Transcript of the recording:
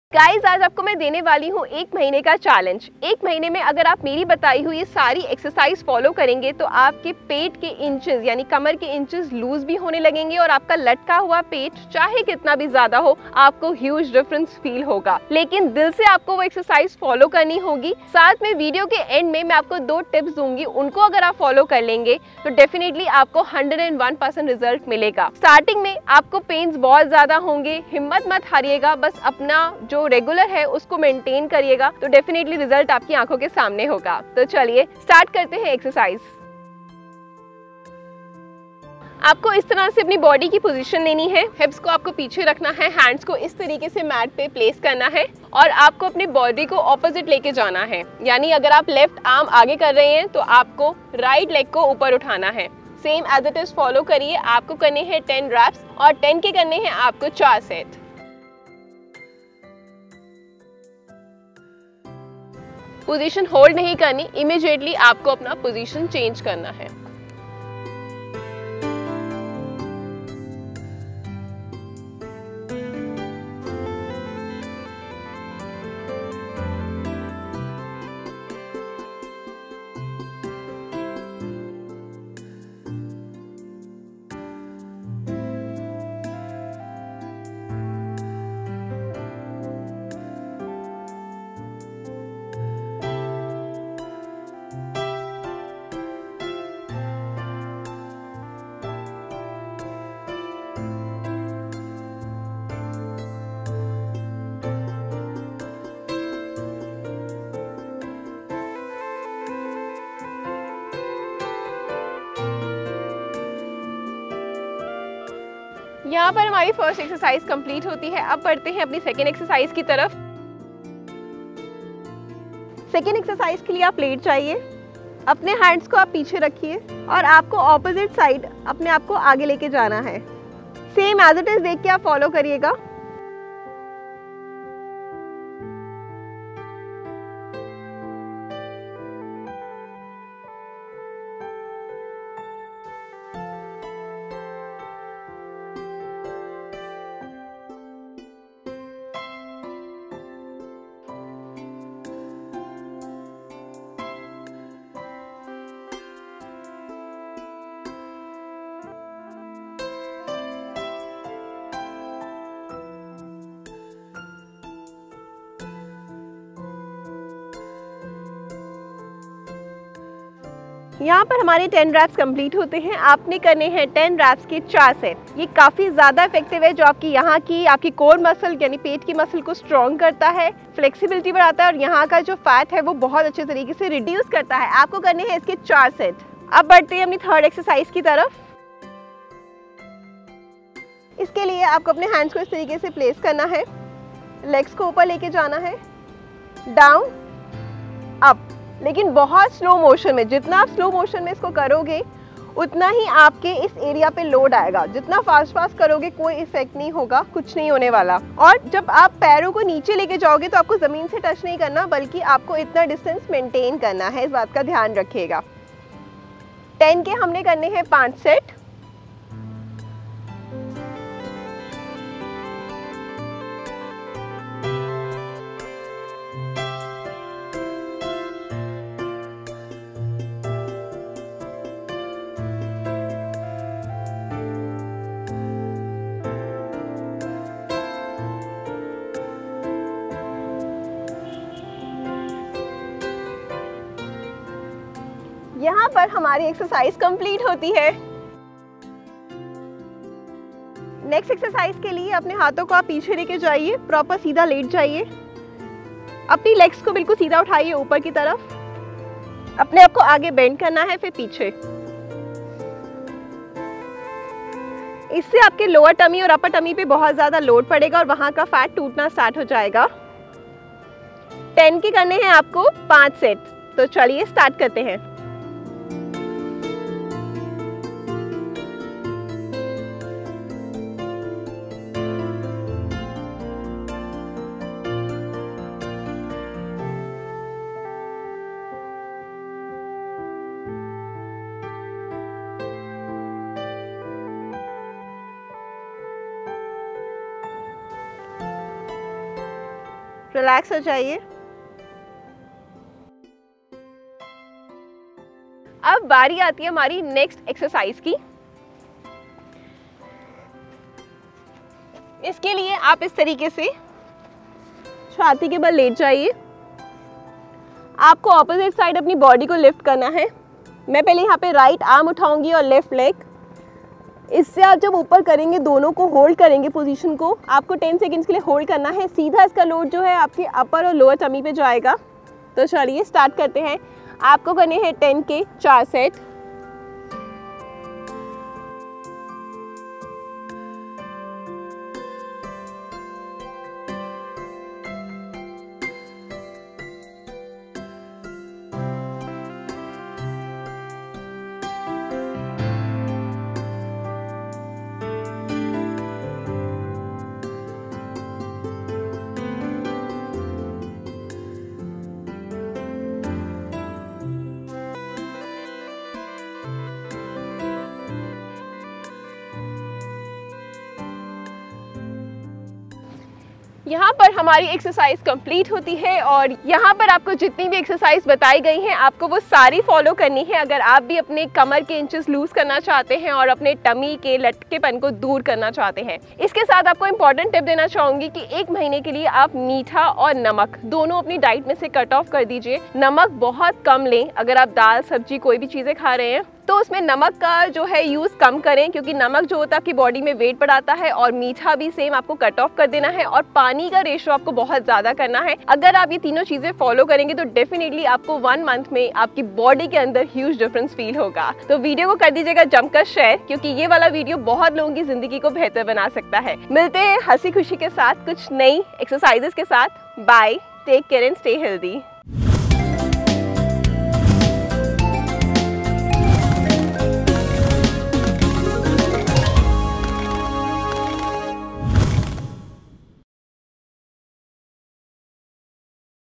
Guys, आज आपको मैं देने वाली हूँ 1 महीने का चैलेंज। 1 महीने में अगर आप मेरी बताई हुई ये सारी एक्सरसाइज फॉलो करेंगे तो आपके पेट के इंचेस यानी कमर के इंचेस लूज भी होने लगेंगे और आपका लटका हुआ पेट चाहे कितना भी ज्यादा हो आपको ह्यूज डिफरेंस फील होगा। लेकिन दिल से आपको वो एक्सरसाइज फॉलो करनी होगी। साथ में वीडियो के एंड में मैं आपको 2 टिप्स दूंगी, उनको अगर आप फॉलो कर लेंगे तो डेफिनेटली आपको 101% रिजल्ट मिलेगा। स्टार्टिंग में आपको पेन्स बहुत ज्यादा होंगे, हिम्मत मत हारिएगा, बस अपना जो रेगुलर है उसको मेंटेन करिएगा तो डेफिनेटली रिजल्ट आपकी आंखों के सामने होगा। तो चलिए स्टार्ट करते हैं एक्सरसाइज। आपको इस तरह से अपनी बॉडी की पोजीशन लेनी है। हिप्स को आपको पीछे रखना है, हैंड्स को इस तरीके से मैट पे प्लेस करना है और आपको अपनी बॉडी को ऑपोजिट लेके जाना है। यानी अगर आप लेफ्ट आर्म आगे कर रहे हैं तो आपको राइट लेग को ऊपर उठाना है। Same as it is follow करिए। आपको करने हैं 10 रैप्स और 10 के करने हैं आपको 4 सेट। पोजीशन होल्ड नहीं करनी, इमीडिएटली आपको अपना पोजीशन चेंज करना है। यहाँ पर हमारी फर्स्ट एक्सरसाइज कंप्लीट होती है। अब बढ़ते हैं अपनी सेकेंड एक्सरसाइज की तरफ। सेकेंड एक्सरसाइज के लिए आप लेट जाइए, अपने हैंड्स को आप पीछे रखिए और आपको ऑपोजिट साइड अपने आप को आगे लेके जाना है। सेम एज इट इज देख के आप फॉलो करिएगा। यहाँ पर हमारे 10 रैप्स कंप्लीट होते हैं। आपने करने हैं 10 रैप्स के 4 सेट। ये काफ़ी ज़्यादा इफेक्टिव है, जो आपकी यहाँ की आपकी कोर मसल यानी पेट की मसल को स्ट्रॉन्ग करता है, फ्लेक्सिबिलिटी बढ़ाता है और यहाँ का जो फैट है वो बहुत अच्छे तरीके से रिड्यूस करता है। आपको करने हैं इसके 4 सेट। अब बढ़ते हैं अपनी थर्ड एक्सरसाइज की तरफ। इसके लिए आपको अपने हैंड्स को इस तरीके से प्लेस करना है, लेग्स को ऊपर लेके जाना है, डाउन अप, लेकिन बहुत स्लो मोशन में। जितना आप स्लो मोशन में इसको करोगे उतना ही आपके इस एरिया पे लोड आएगा। जितना फास्ट करोगे कोई इफेक्ट नहीं होगा, कुछ नहीं होने वाला। और जब आप पैरों को नीचे लेके जाओगे तो आपको ज़मीन से टच नहीं करना, बल्कि आपको इतना डिस्टेंस मेंटेन करना है। इस बात का ध्यान रखिएगा। 10 के हमने करने हैं 5 सेट। यहाँ पर हमारी एक्सरसाइज कंप्लीट होती है। नेक्स्ट एक्सरसाइज के लिए अपने हाथों को आप पीछे लेके जाइए, प्रॉपर सीधा लेट जाइए, अपनी लेग्स को बिल्कुल सीधा उठाइए ऊपर की तरफ, अपने आप को आगे बेंड करना है, फिर पीछे। इससे आपके लोअर टमी और अपर टमी पे बहुत ज्यादा लोड पड़ेगा और वहां का फैट टूटना स्टार्ट हो जाएगा। 10 के करने हैं आपको 5 सेट। तो चलिए स्टार्ट करते हैं। रिलैक्स हो जाइए। अब बारी आती है हमारी नेक्स्ट एक्सरसाइज की। इसके लिए आप इस तरीके से छाती के बल लेट जाइए। आपको ऑपोजिट साइड अपनी बॉडी को लिफ्ट करना है। मैं पहले यहाँ पे राइट आर्म उठाऊंगी और लेफ्ट लेग। इससे आप जब ऊपर करेंगे दोनों को होल्ड करेंगे पोजीशन को, आपको 10 सेकंड्स के लिए होल्ड करना है। सीधा इसका लोड जो है आपके अपर और लोअर टमी पे जाएगा। तो चलिए स्टार्ट करते हैं। आपको करने हैं 10 के 4 सेट। यहाँ पर हमारी एक्सरसाइज कंप्लीट होती है और यहाँ पर आपको जितनी भी एक्सरसाइज बताई गई हैं आपको वो सारी फॉलो करनी है अगर आप भी अपने कमर के इंचेस लूज करना चाहते हैं और अपने टमी के लटकेपन को दूर करना चाहते हैं। इसके साथ आपको इंपॉर्टेंट टिप देना चाहूँगी कि 1 महीने के लिए आप मीठा और नमक दोनों अपनी डाइट में से कट ऑफ कर दीजिए। नमक बहुत कम लें। अगर आप दाल सब्जी कोई भी चीज़ें खा रहे हैं तो उसमें नमक का जो है यूज़ कम करें, क्योंकि नमक जो होता है आपकी बॉडी में वेट बढ़ाता है। और मीठा भी सेम आपको कट ऑफ कर देना है और पानी का रेशो आपको बहुत ज़्यादा करना है। अगर आप ये तीनों चीज़ें फॉलो करेंगे तो डेफिनेटली आपको 1 मंथ में आपकी बॉडी के अंदर ह्यूज डिफरेंस फील होगा। तो वीडियो को कर दीजिएगा जमकर शेयर, क्योंकि ये वाला वीडियो बहुत लोगों की ज़िंदगी को बेहतर बना सकता है। मिलते हैं हंसी खुशी के साथ कुछ नई एक्सरसाइजेस के साथ। Bye, take care and stay healthy.